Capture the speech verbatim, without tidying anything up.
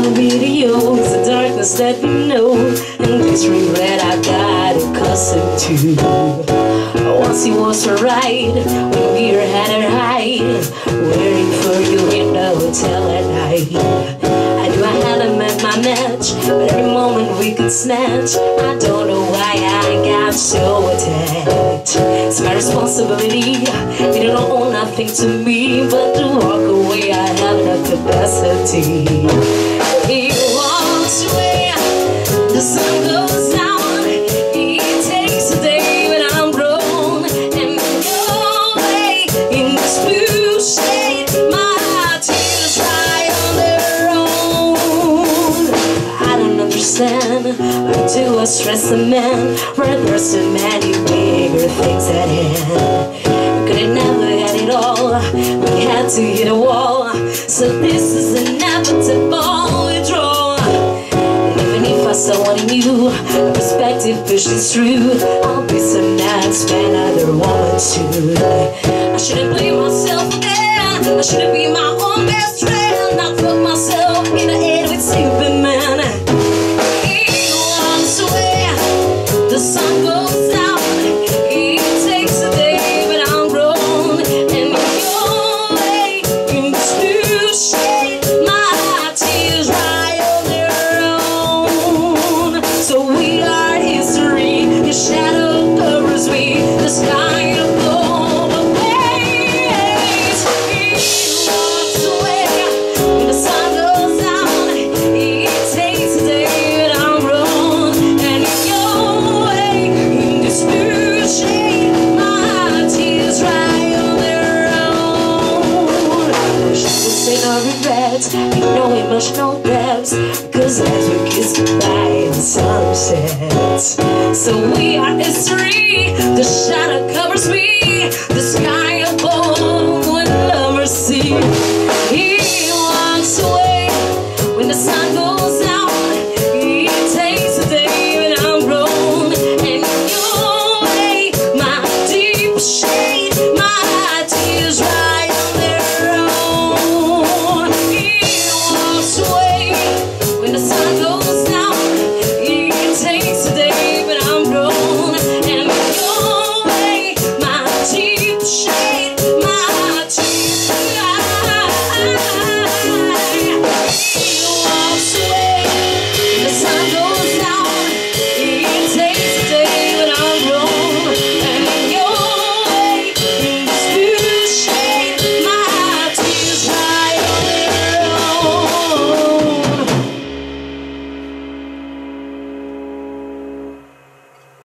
videos, the darkness that we know, and this regret I got accustomed to. Once it was alright, when we were at our height, waiting for you in the hotel at night. I knew I hadn't met my match, but every moment we could snatch. I don't know why I got so attached. It's my responsibility, you don't owe nothing to me, but to walk away I have no capacity. He walks away, the sun goes down, he takes a day when I'm grown, and go away in this blue shade, my tears dry on their own. I don't understand, why do I stress a man where there's so many bigger things at hand? We could have never had it all, we had to hit a wall, so this is inevitable withdrawal. And even if I saw one in you, a perspective pushes through, I'll be some nights when another woman should. I shouldn't blame myself again, I shouldn't be my own best friend. I put myself in the head with Superman. He walks away, the sun goes down, he takes a day when I'm grown, and you're away in this blue shade, my tears dry on their own. So we are history, your shadow covers me, the sky above the waves. He walks away, the sun goes down, he takes a day when I'm grown, and you're away in this blue shade, my tears dry on their own. She will say no regrets, you know emotional depths, cause as we kiss goodbye the sun sets. So we are history, the shadow covers me, the sky